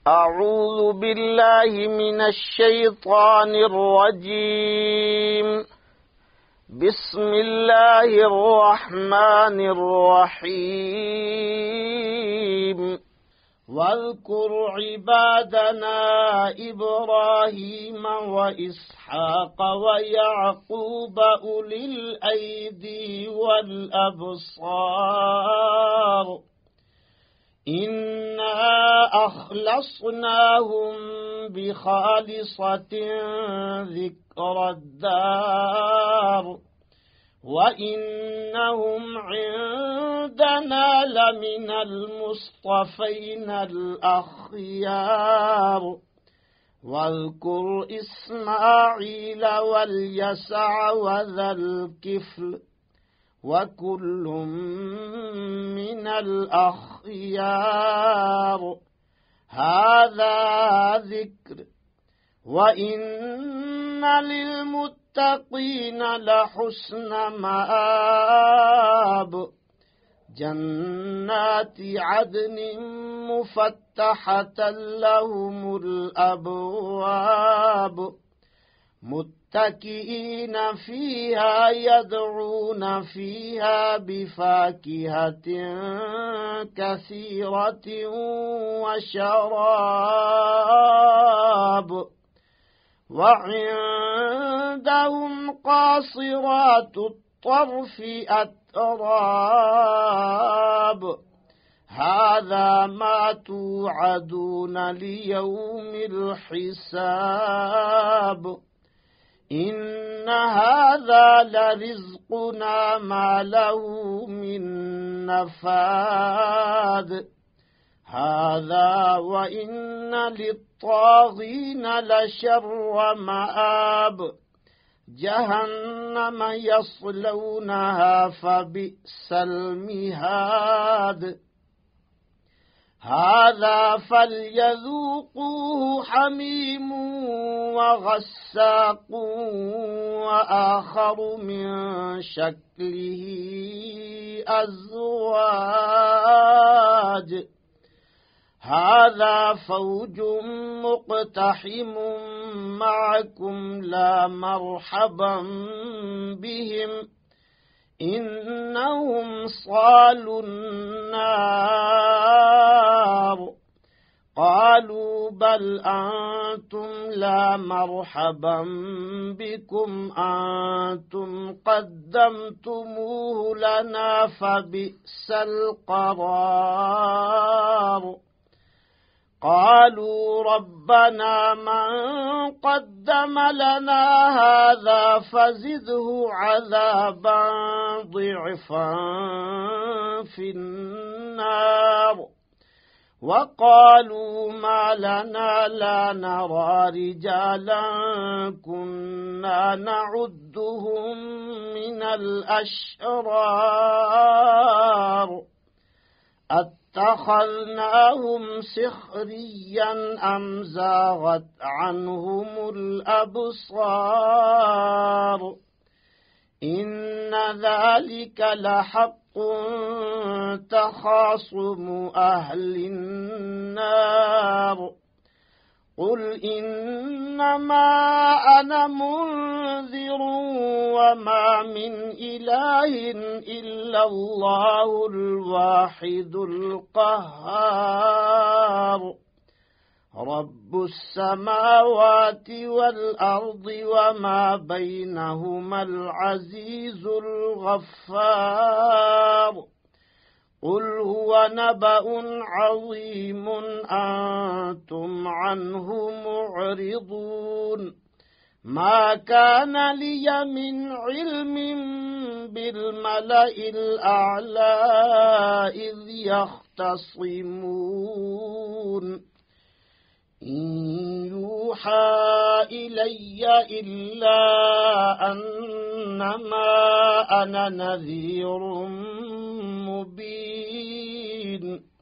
أعوذ بالله من الشيطان الرجيم. بسم الله الرحمن الرحيم. واذكر عبادنا إبراهيم وإسحاق ويعقوب أولي الأيدي والأبصار إنا أخلصناهم بخالصة ذكر الدار وإنهم عندنا لمن المصطفين الأخيار. واذكر إسماعيل واليسع وذا الكفل وكل من الأخيار. هذا ذكر وإن للمتقين لحسن مآب. جنات عدن مفتحة لهم الأبواب متكئين فيها يدعون فيها بفاكهة كثيرة وشراب. وعندهم قاصرات الطرف أتراب. هذا ما توعدون ليوم الحساب. إن هذا لرزقنا ما له من نفاد. هذا وإن للطاغين لشر مآب. جهنم يصلونها فبئس المهاد. هذا فليذوقوه حميم وغساق وآخر من شكله أزواج. هذا فوج مقتحم معكم لا مرحبا بهم إنهم صالوا النار. قالوا بل أنتم لا مرحبا بكم أنتم قدمتموه لنا فبئس القرار. قالوا ربنا من قدم لنا هذا فزده عذابا ضعفا في النار. وقالوا ما لنا لا نرى رجالا كنا نعدهم من الأشرار اتخذناهم سخريا أم زاغت عنهم الأبصار. إن ذلك لحق تخاصم أهل النار. قل إنما أنا منذر وما من إله إلا الله الواحد القهار. رب السماوات والأرض وما بينهما العزيز الغفار. قل هو نبأ عظيم أنتم عنه معرضون. ما كان لي من علم بالملأ الأعلى إذ يختصمون. إن يوحى إلي إلا أنما أنا نذير مبين.